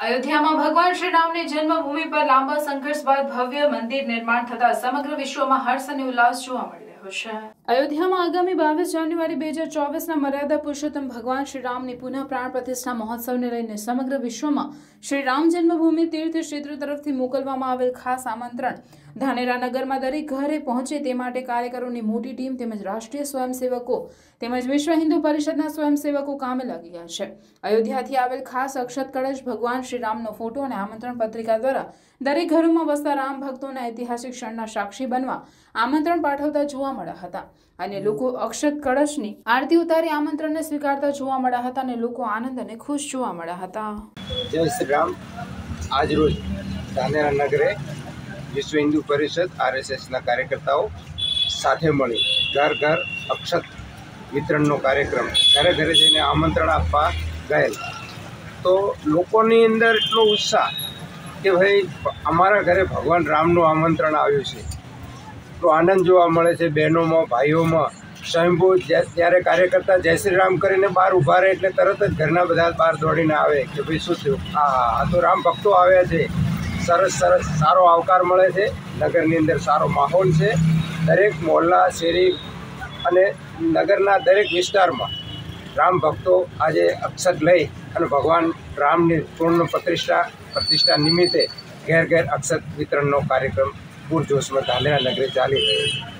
અયોધ્યામાં ભગવાન શ્રી રામની જન્મભૂમિ પર લાંબા સંઘર્ષ બાદ ભવ્ય મંદિર નિર્માણ થતા સમગ્ર વિશ્વમાં હર્ષ અને ઉલ્લાસ જોવા મળી રહ્યો છે। અયોધ્યામાં આગામી 22 જાન્યુઆરી 2024ના મર્યાદા પુરુષોત્તમ ભગવાન શ્રી રામની પુનઃ પ્રાણ પ્રતિષ્ઠા મહોત્સવને લઈને સમગ્ર વિશ્વમાં શ્રી રામ જન્મભૂમિ તીર્થ ક્ષેત્ર તરફથી મોકલવામાં આવેલ ખાસ આમંત્રણ ધાનેરા નગરમાં દરેક ઘરે પહોંચે તે માટે કાર્યકરોની મોટી ટીમ તેમજ રાષ્ટ્રીય સ્વયંસેવકો તેમજ વિશ્વ હિન્દુ પરિષદના સ્વયંસેવકો કામે લાગી ગયા છે। અયોધ્યાથી આવેલ ખાસ અક્ષત કળશ ભગવાન શ્રી રામનો ફોટો અને આમંત્રણ પત્રિકા દ્વારા દરેક ઘરોમાં વસતા રામ ભક્તોના ઐતિહાસિક ક્ષણના સાક્ષી બનવા આમંત્રણ પાઠવતા જોવા મળ્યા હતા અને લોકો અક્ષત કળશની આરતી ઉતારી આમંત્રણને સ્વીકારતા જોવા મળ્યા હતા અને લોકો આનંદ અને ખુશ જોવા મળ્યા હતા। જય શ્રી રામ। આજ રોજ ધાનેરા નગરે વિશ્વ હિન્દુ પરિષદ RSSના કાર્યકર્તાઓ સાથે મળી ઘર ઘર અક્ષત વિતરણનો કાર્યક્રમ ઘરે ઘરે જઈને આમંત્રણ આપવા ગયેલ તો લોકોની અંદર એટલો ઉત્સાહ કે ભાઈ અમારા ઘરે ભગવાન રામનું આમંત્રણ આવ્યું છે, એટલો આનંદ જોવા મળે છે। બહેનોમાં ભાઈઓમાં સ્વયંભૂ જ્યારે કાર્યકર્તા જય શ્રી રામ કરીને બહાર ઊભા રહે એટલે તરત જ ઘરના બધા બહાર દોડીને આવે કે ભાઈ શું થયું, આ તો રામ ભક્તો આવ્યા છે। સરસ સારો આવકાર મળે છે। નગરની અંદર સારો માહોલ છે। દરેક મોહલ્લા શેરી અને નગરના દરેક વિસ્તારમાં રામ ભક્તો આજે અક્ષત લઈ અને ભગવાન રામની પૂર્ણ પ્રતિષ્ઠા નિમિત્તે ઘેર ઘેર અક્ષત વિતરણનો કાર્યક્રમ પૂરજોશમાં ધાનેરા નગરે ચાલી રહ્યો છે।